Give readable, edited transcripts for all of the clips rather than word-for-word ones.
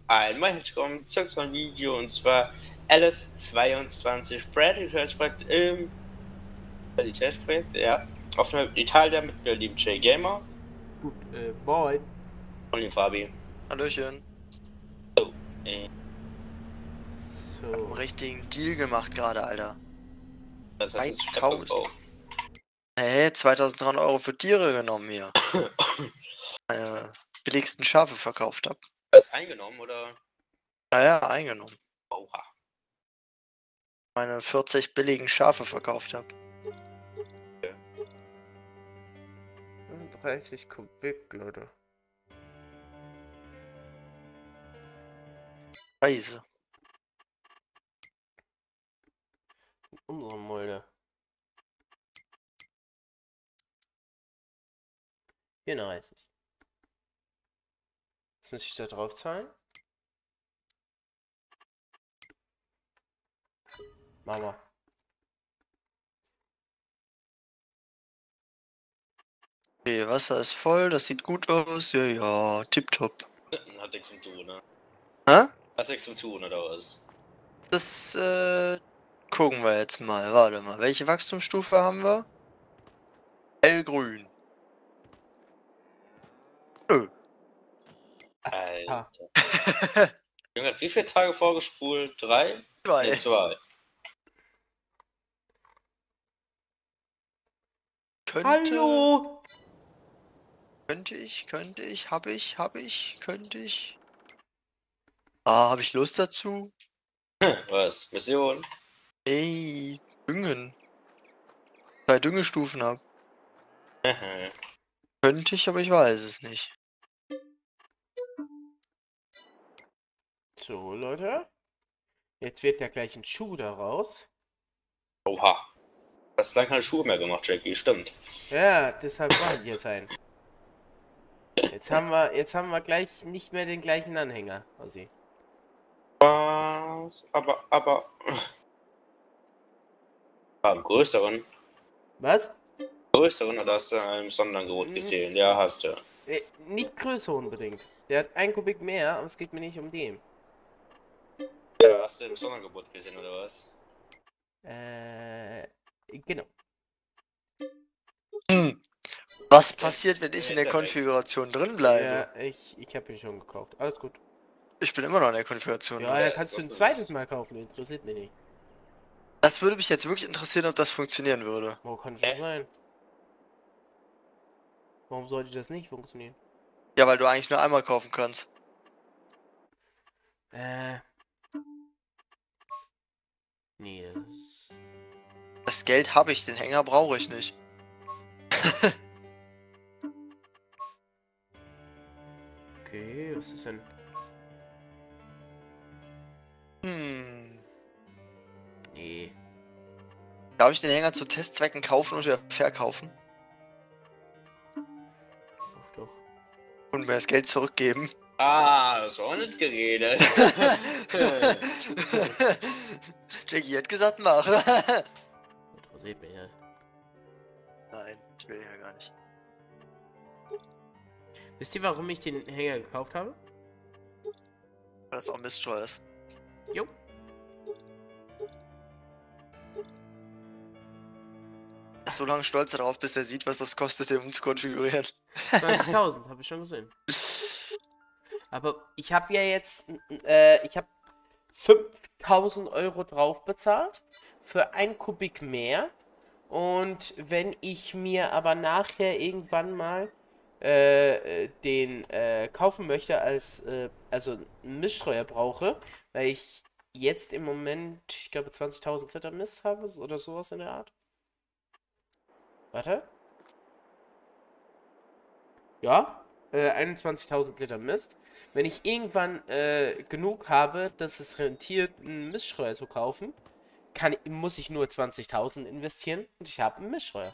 Einmal willkommen zu einem Video, und zwar LS22 Qualitätsprojekt im Qualitätsprojekt, ja, auf einer Italien mit der lieben Jay Gamer. Gut, moin. Und dem Fabi. Hallöchen. So. Einen richtigen Deal gemacht gerade, Alter. Das heißt, es 3000. Hey, 2300 Euro für Tiere genommen hier. Meine billigsten Schafe verkauft hab. Eingenommen, oder? Naja, eingenommen. Oha. Meine 40 billigen Schafe verkauft hab. 30 Kubik, Leute. Scheiße. Unsere Mulde. 34. Was muss ich da drauf zahlen? Mama. Okay, Wasser ist voll, das sieht gut aus. Ja, ja, tipptopp. Hat nichts zu tun, ne? Hä? Hat nichts zu tun, oder was? Das, gucken wir jetzt mal. Warte mal, welche Wachstumsstufe haben wir? Hellgrün. Nö. Alter. Junge hat wie viele Tage vorgespult? 3? 2. Nee, 2. Hallo! Könnte ich, könnte ich. Ah, habe ich Lust dazu? Was? Mission? Ey, Düngen. 2 Düngestufen hab. Könnte ich, aber ich weiß es nicht. So, Leute. Jetzt wird ja gleich ein Schuh daraus. Oha. Du hast lange keine Schuhe mehr gemacht, Jackie, stimmt. Ja, deshalb mache ich jetzt einen. Jetzt haben wir gleich nicht mehr den gleichen Anhänger, quasi. Was? Aber. Am größeren? Was? Größeren, oder hast du einen Sonderangebot gesehen? Ja, hast du. Nicht größer unbedingt. Der hat 1 Kubik mehr, aber es geht mir nicht um den. Ja, hast du im Sonderangebot gesehen, oder was? Genau. Was passiert, wenn ich in der Konfiguration drin bleibe? Ja, ich habe ihn schon gekauft. Alles gut. Ich bin immer noch in der Konfiguration Ja, drin. dann kannst du ein zweites Mal kaufen. Interessiert mich nicht. Das würde mich jetzt wirklich interessieren, ob das funktionieren würde. Wo kann das sein? Warum sollte das nicht funktionieren? Ja, weil du eigentlich nur einmal kaufen kannst. Nee, das... Das Geld habe ich, den Hänger brauche ich nicht. Okay, was ist denn... Nee. Darf ich den Hänger zu Testzwecken kaufen und wieder verkaufen? Doch. Und mir das Geld zurückgeben? Ah, das war nicht geredet. Jackie hat gesagt, mach. Interessiert mich nicht. Nein, ich will ja gar nicht. Wisst ihr, warum ich den Hänger gekauft habe? Weil das auch Miststeuer ist. Jo. Er ist so lange stolz darauf, bis er sieht, was das kostet, den umzukonfigurieren. 20.000, habe ich schon gesehen. Aber ich habe ja jetzt, ich habe 5.000 Euro drauf bezahlt für 1 Kubik mehr. Und wenn ich mir aber nachher irgendwann mal den kaufen möchte, als also einen Miststreuer brauche, weil ich jetzt im Moment, ich glaube 20.000 Liter Mist habe oder sowas in der Art. Warte. Ja, 21.000 Liter Mist. Wenn ich irgendwann genug habe, dass es rentiert, einen Miststreuer zu kaufen, muss ich nur 20.000 investieren und ich habe einen Miststreuer.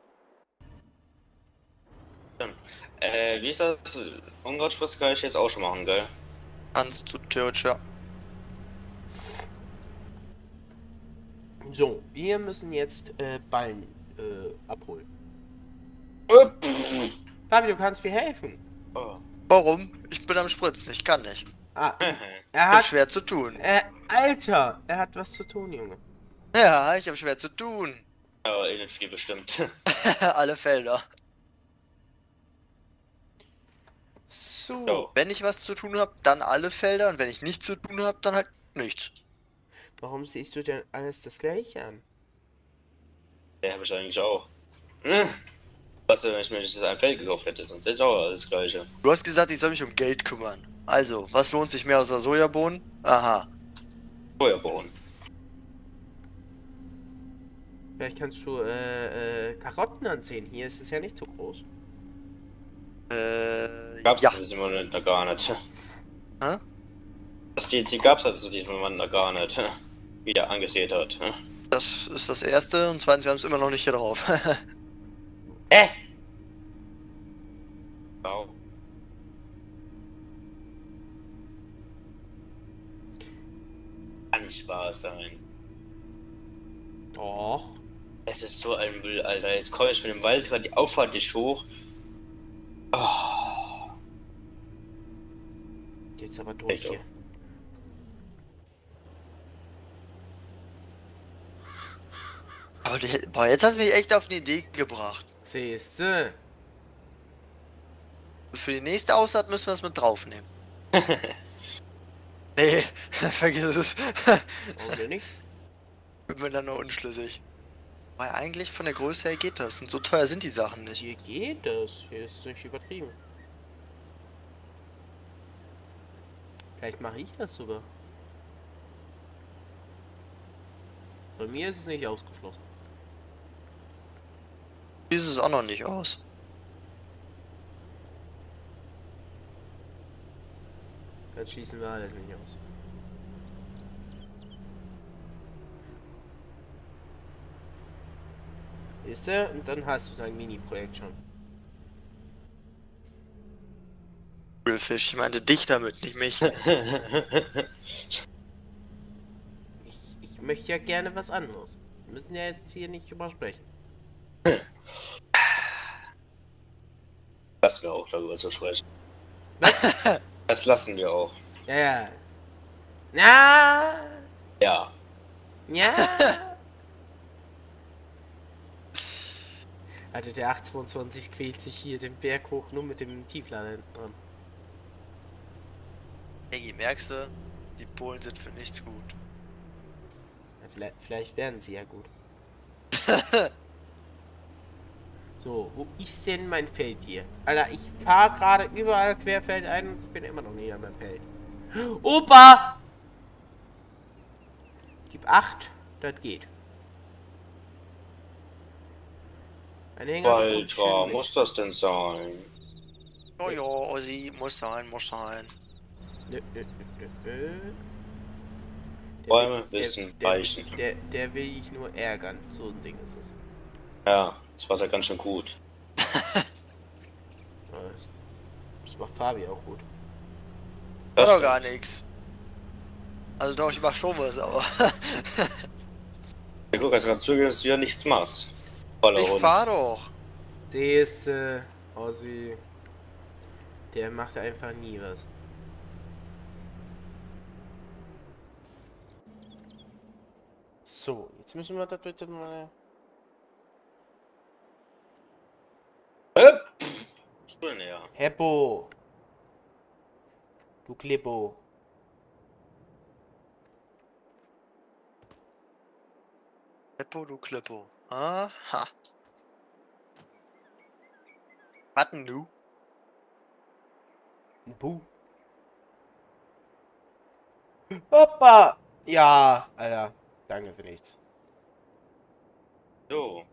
Wie ist das? Unkrautspritze kann ich jetzt auch schon machen, gell? Kannst du theoretisch, ja. So, wir müssen jetzt Ballen abholen. Fabi, du kannst mir helfen. Oh. Warum? Ich bin am Spritzen, ich kann nicht. Ah, er Ich hab hat... schwer zu tun. Alter, er hat was zu tun, Junge. Ja, ich hab schwer zu tun. Aber irgendwie bestimmt. Alle Felder. So. So. Wenn ich was zu tun habe, dann alle Felder. Und wenn ich nichts zu tun habe, dann halt nichts. Warum siehst du denn alles das gleiche an? Ja, habe ich eigentlich auch. Was, wenn ich mir das ein Feld gekauft hätte, sonst hätte ich auch alles Gleiche. Du hast gesagt, ich soll mich um Geld kümmern. Also, was lohnt sich mehr außer Sojabohnen? Aha. Feuerbohnen. Vielleicht kannst du Karotten anziehen. Hier ist es ja nicht so groß. Gab's ja. das immer noch gar nicht. Hä? Das DLC gab's halt diesem Mann noch gar nicht. Wie der angesehen hat. Das ist das Erste. Und zweitens, wir haben es immer noch nicht hier drauf. Wow. Kann nicht wahr sein. Doch. Es ist so ein Müll, Alter. Jetzt komme ich mit dem Wald gerade die Auffahrt nicht hoch. Oh. Jetzt aber durch Echt, hier. Boah, jetzt hast du mich echt auf eine Idee gebracht. Siehste. Für die nächste Aussaat müssen wir es mit draufnehmen. Nee, vergiss es. Warum denn nicht? Bin mir dann nur unschlüssig. Weil eigentlich von der Größe her geht das. Und so teuer sind die Sachen nicht. Hier geht das. Hier ist es nicht übertrieben. Vielleicht mache ich das sogar. Bei mir ist es nicht ausgeschlossen. Wie sieht es auch noch nicht aus? Dann schließen wir alles nicht aus. Ist er? Und dann hast du dein Mini-Projekt schon. Fisch, ich meinte dich damit, nicht mich. Ich möchte ja gerne was anderes. Wir müssen ja jetzt hier nicht übersprechen. Lassen wir auch darüber zu sprechen. Was? Das lassen wir auch. Ja, ja. Na, Ja. ja. Alter, der 822 quält sich hier den Berg hoch, nur mit dem Tieflader hinten dran. Ey, merkst du, die Polen sind für nichts gut. Ja, vielleicht werden sie ja gut. So, wo ist denn mein Feld hier? Alter, ich fahre gerade überall querfeld ein und bin immer noch nicht an meinem Feld. Opa! Gib 8, das geht. Ein Hänger. Alter, muss das denn sein? Oh ja, Ossi, muss sein, muss sein. Nö. Bäume wissen weichen. Der will ich nur ärgern. So ein Ding ist es. Ja, das war da ganz schön gut. Das macht Fabi auch gut. Das doch stimmt. gar nichts. Also doch, ich mach schon was, aber. Ja, guck, als du gerade zugehst, dass du ja nichts machst. Voller Ich Hund. fahr doch. Das, Ossi. Der macht einfach nie was. So, jetzt müssen wir da bitte mal. Was du denn ja? Heppo! Du Klippo. Klippo, du Klippo. Aha. Was denn du? Buh. Hoppa! Ja, Alter. Danke für nichts. So.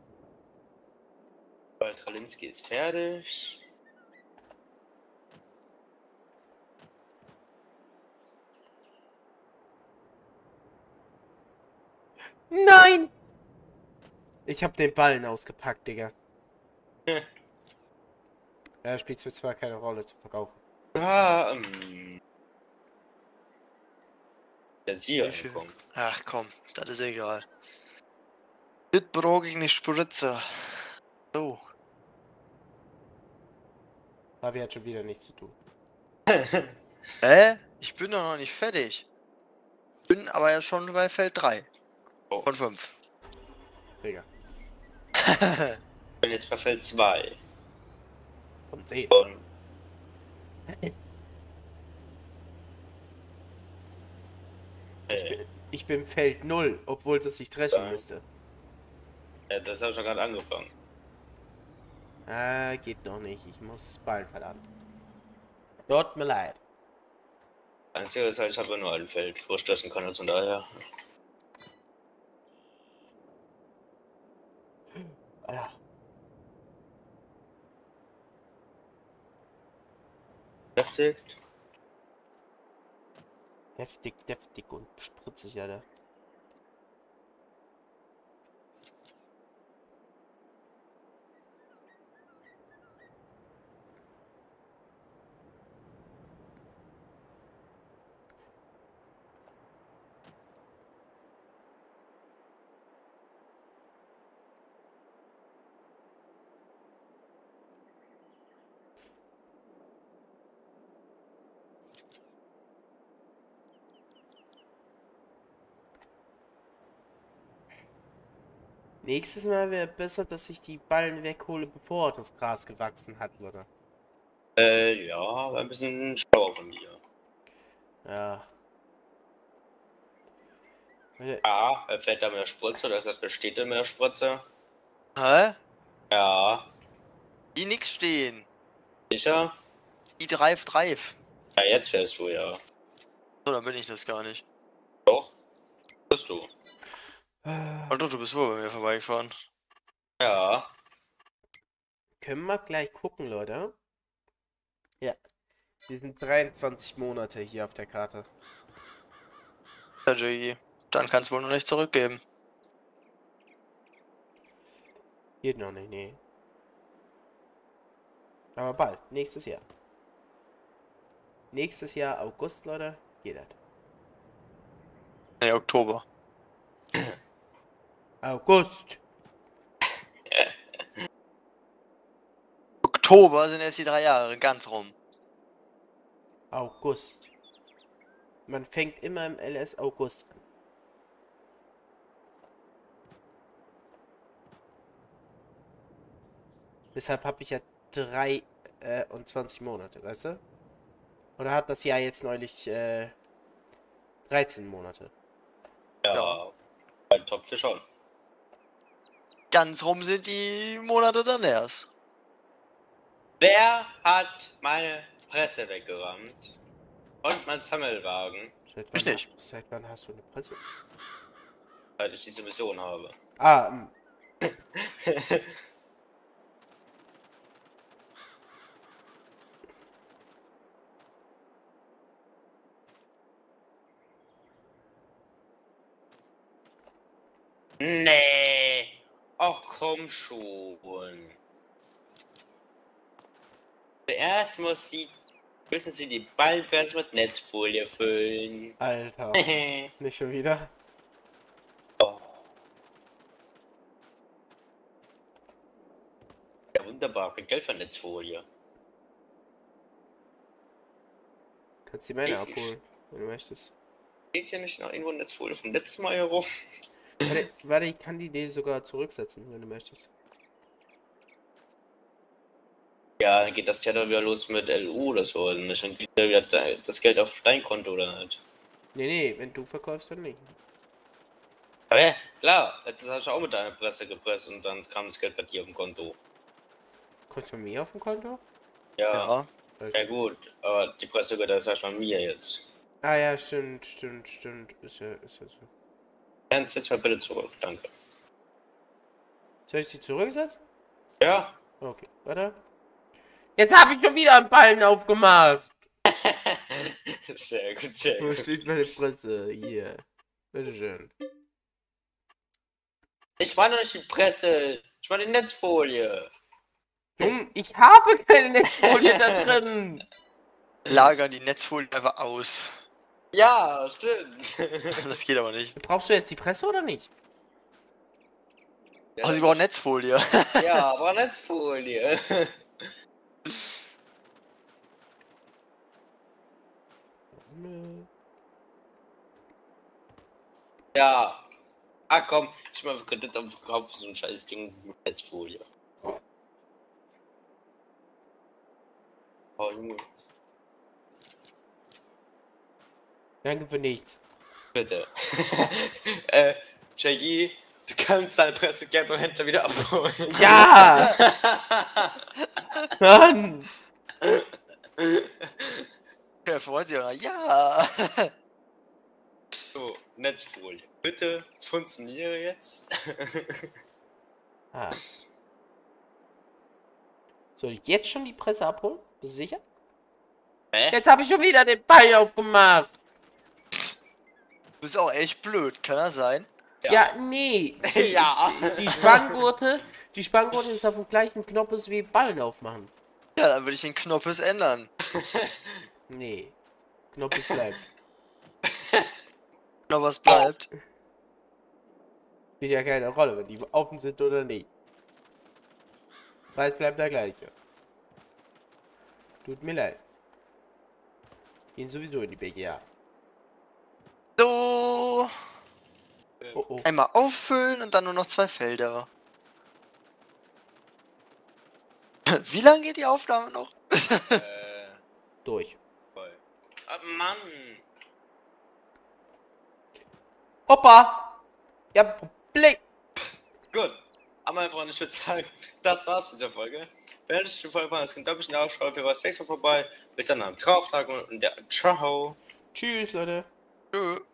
Tralinski ist fertig. Nein! Ich hab den Ballen ausgepackt, Digga. Hm. Ja, spielt zwar keine Rolle zu verkaufen. Ah, Jetzt hier Wie viel? angekommen. Ach komm, das ist egal. Das brauche ich nicht Spritze. So. Fabi hat schon wieder nichts zu tun. Hä? Ich bin doch noch nicht fertig. Bin aber ja schon bei Feld 3. Oh. Von 5. Digga. Ich bin jetzt bei Feld 2. Von 10. Ich bin Feld 0, obwohl es sich dreschen müsste. Ja, das habe ich schon gerade angefangen. Geht noch nicht. Ich muss Ballen verladen. Tut mir leid. Einzige ist halt, ich habe nur ein Feld, wo ich stößen kann, also von daher. Ja. Heftig. Heftig, deftig und spritzig, Alter. Nächstes Mal wäre besser, dass ich die Ballen weghole, bevor das Gras gewachsen hat, oder? Ja, war ein bisschen schlau von mir. Ja. Ja, fällt da mehr Spritze oder das besteht da mehr Spritze? Hä? Ja. Die nix stehen. Sicher? Die Dreif. Ja, jetzt fährst du ja. So, dann bin ich das gar nicht. Doch. Bist du. Oh doch, du bist wohl bei mir vorbeigefahren. Ja. Können wir gleich gucken, Leute. Ja. Wir sind 23 Monate hier auf der Karte. Ja, Jiggy. Dann kannst du wohl noch nicht zurückgeben. Geht noch nicht, nee. Aber bald. Nächstes Jahr. Nächstes Jahr August, Leute. Geht das. Nee, Oktober. August. Oktober sind erst die 3 Jahre ganz rum. August. Man fängt immer im LS August an. Deshalb habe ich ja 23 Monate, weißt du? Oder hat das Jahr jetzt neulich 13 Monate? Ja. Bei Topf schon. Ganz rum sind die Monate dann erst. Wer hat meine Presse weggerammt? Und mein Sammelwagen, Ich nicht. Seit wann hast du eine Presse? weil ich diese Mission habe. Ah, Nee. Ach komm schon. Zuerst müssen sie die Ballenpresse mit Netzfolie füllen. Alter. Nicht schon wieder? Ja, wunderbar. Kein Geld für Netzfolie. Kannst die meine abholen, wenn du möchtest. Steht hier nicht noch irgendwo Netzfolie vom letzten Mal herum? Warte, ich kann die sogar zurücksetzen, wenn du möchtest. Ja, dann geht das ja dann wieder los mit LU oder so. Und dann geht ja wieder das Geld auf dein Konto oder nicht. Nee, wenn du verkaufst, dann nicht. Aber ja, klar, letztes hast du auch mit deiner Presse gepresst und dann kam das Geld bei dir auf dem Konto. Kommt bei mir auf dem Konto? Ja, Ja. ja gut, aber die Presse gehört das erstmal mir jetzt. Ah ja, stimmt. Ist ja so. Dann setz mal bitte zurück, danke. Soll ich sie zurücksetzen? Ja. Okay, warte. Jetzt habe ich schon wieder einen Ballen aufgemacht. Sehr gut, sehr Wo gut. steht meine Presse? Hier. Bitteschön. Ich meine nicht die Presse, ich meine die Netzfolie. Junge, ich habe keine Netzfolie da drin. Lagern die Netzfolie einfach aus. Ja, stimmt. Das geht aber nicht. Brauchst du jetzt die Presse oder nicht? Ja, Oh, sie brauchen Netzfolie. ja, aber Netzfolie. Ja. Ah komm, ich mal Kredit auf Kauf so ein scheiß Ding mit Netzfolie. Oh Junge, Danke für nichts. bitte. Jackie, du kannst deine Pressegeld-Händler wieder abholen. Ja! Mann! Ja, freut sich auch noch. Ja! So, Netzfolie. Bitte funktioniere jetzt. Ah. Soll ich jetzt schon die Presse abholen? Bist du sicher? Hä? Jetzt habe ich schon wieder den Ball aufgemacht. Du bist auch echt blöd, kann das sein? Ja, nee. Ja. Die Spanngurte ist auf dem gleichen Knopf wie Ballen aufmachen. Ja, dann würde ich den Knoppes ändern. Nee. Knopf bleibt. Noch was bleibt. Spielt ja keine Rolle, wenn die offen sind oder nicht. Preis bleibt der gleiche. Tut mir leid. Gehen sowieso in die BGA. So. Oh oh. Einmal auffüllen und dann nur noch 2 Felder. Wie lange geht die Aufnahme noch? Durch. Voll. Ah, Mann. Hoppa! Ja, Problem. Gut. Aber meine Freunde, ich würde sagen, das war's mit dieser Folge. Wenn euch die Folge gefallen hat, könnt ihr ein nachschauen, für was nächstes Mal vorbei. Bis dann am Trauchtag und ciao. Tschüss, Leute. Nö.